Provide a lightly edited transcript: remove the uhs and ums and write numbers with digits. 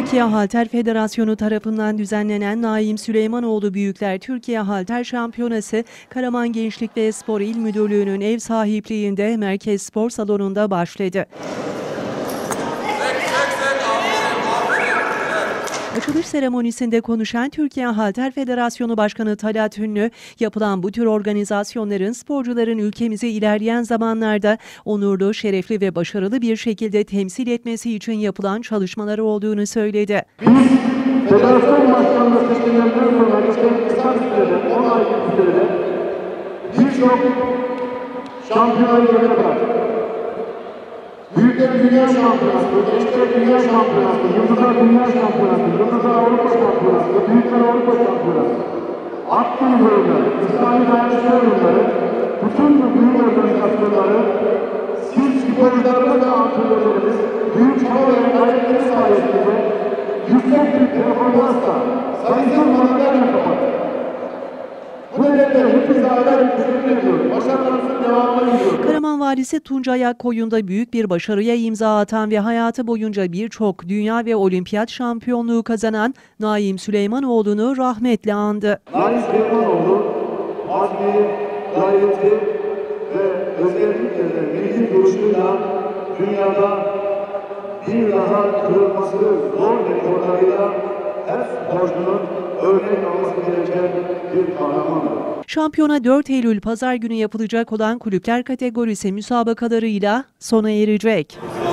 Türkiye Halter Federasyonu tarafından düzenlenen Naim Süleymanoğlu Büyükler Türkiye Halter Şampiyonası, Karaman Gençlik ve Spor İl Müdürlüğü'nün ev sahipliğinde Merkez Spor Salonu'nda başladı. Açılış seremonisinde konuşan Türkiye Halter Federasyonu Başkanı Talat Ünlü, yapılan bu tür organizasyonların sporcuların ülkemizi ilerleyen zamanlarda onurlu, şerefli ve başarılı bir şekilde temsil etmesi için yapılan çalışmalar olduğunu söyledi. Biz federasyon başkanlığı seçimlerinden sonra geçen kısa bir sürede, 10 aylık bir sürede birçok şampiyonayı geride bıraktık. Büyükler Dünya Şampiyonası, Gençler Dünya Şampiyonası, Yıldızlar Dünya Şampiyonası, Yıldızlar Avrupa Şampiyonası, Büyükler Avrupa Şampiyonası, Akdeniz oyunları, İslami dayanışma oyunları, bütün bu büyük organizasyonları siz sporcularımız ve antrenörlerimiz büyük çaba ve gayretleri sayesinde yüksek bir performansla sayısız madalyalarla kapattık. Bu nedenle hepinize ayrı teşekkür ediyorum. Başarılarınızın devamını diliyorum. Karaman Valisi Tuncay Akkoyun'da büyük bir başarıya imza atan ve hayatı boyunca birçok dünya ve olimpiyat şampiyonluğu kazanan Naim Süleymanoğlu'nu rahmetle andı. Naim Süleymanoğlu, azmi, gayreti ve özellikle de milli duruşuyla dünyada bir daha kırılması zor rekorlarıyla her sporcunun örnek alması gereken bir kahramandır. Şampiyona 4 Eylül Pazar günü yapılacak olan kulüpler kategorisi müsabakalarıyla sona erecek.